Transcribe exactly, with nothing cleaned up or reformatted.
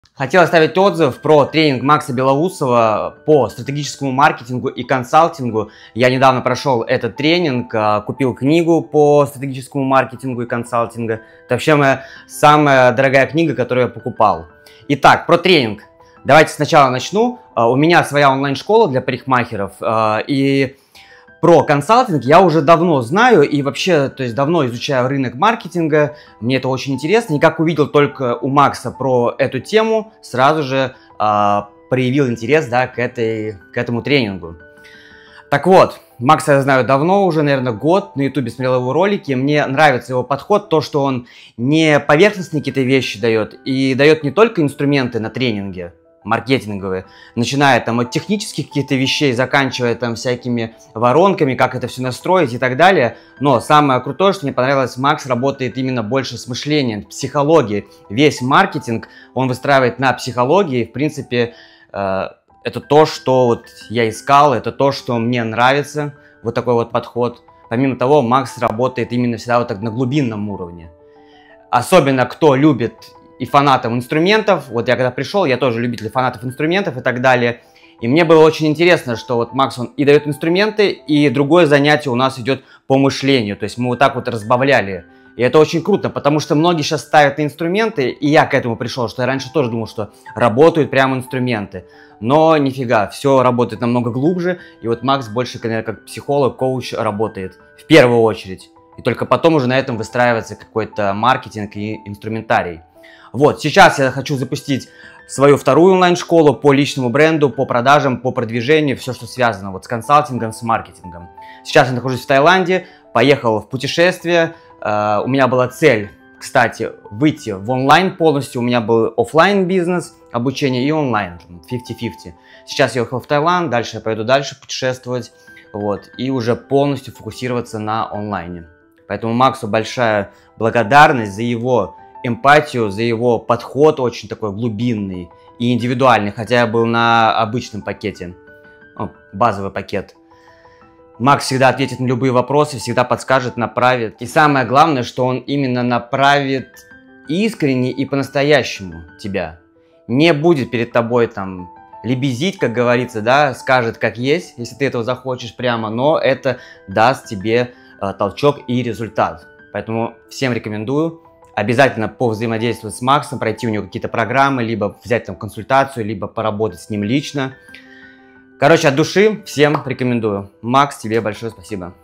Хотел оставить отзыв про тренинг Макса Белоусова по стратегическому маркетингу и консалтингу. Я недавно прошел этот тренинг, купил книгу по стратегическому маркетингу и консалтингу. Это вообще моя самая дорогая книга, которую я покупал. Итак, про тренинг. Давайте сначала начну. У меня своя онлайн-школа для парикмахеров. И про консалтинг я уже давно знаю и вообще, то есть давно изучаю рынок маркетинга. Мне это очень интересно. И как увидел только у Макса про эту тему, сразу же э, проявил интерес, да, к, этой, к этому тренингу. Так вот, Макса я знаю давно, уже, наверное, год. На ютубе смотрел его ролики. Мне нравится его подход, то, что он не поверхностные какие-то вещи дает, и дает не только инструменты на тренинге, маркетинговые, начиная там от технических каких-то вещей, заканчивая там всякими воронками, как это все настроить и так далее. Но самое крутое, что мне понравилось, Макс работает именно больше с мышлением, психологией. Весь маркетинг он выстраивает на психологии. В принципе, э, это то, что вот я искал, это то, что мне нравится, вот такой вот подход. Помимо того, Макс работает именно всегда вот так на глубинном уровне. Особенно кто любит и фанатам инструментов. Вот я когда пришел, я тоже любитель фанатов инструментов и так далее. И мне было очень интересно, что вот Макс, он и дает инструменты, и другое занятие у нас идет по мышлению. То есть мы вот так вот разбавляли. И это очень круто, потому что многие сейчас ставят на инструменты, и я к этому пришел, что я раньше тоже думал, что работают прямо инструменты. Но нифига, все работает намного глубже. И вот Макс больше, наверное, как психолог, коуч работает в первую очередь. И только потом уже на этом выстраивается какой-то маркетинг и инструментарий. Вот, сейчас я хочу запустить свою вторую онлайн-школу по личному бренду, по продажам, по продвижению, все, что связано вот с консалтингом, с маркетингом. Сейчас я нахожусь в Таиланде, поехал в путешествие. Uh, у меня была цель, кстати, выйти в онлайн полностью. У меня был офлайн бизнес, обучение и онлайн, пятьдесят на пятьдесят. Сейчас я уехал в Таиланд, дальше я пойду дальше путешествовать, вот, и уже полностью фокусироваться на онлайне. Поэтому Максу большая благодарность за его эмпатию, за его подход очень такой глубинный и индивидуальный, хотя я был на обычном пакете, базовый пакет. Макс всегда ответит на любые вопросы, всегда подскажет, направит. И самое главное, что он именно направит искренне и по-настоящему тебя. Не будет перед тобой там лебезить, как говорится, да, скажет как есть, если ты этого захочешь прямо, но это даст тебе э, толчок и результат. Поэтому всем рекомендую обязательно повзаимодействовать с Максом, пройти у него какие-то программы, либо взять там консультацию, либо поработать с ним лично. Короче, от души всем рекомендую. Макс, тебе большое спасибо.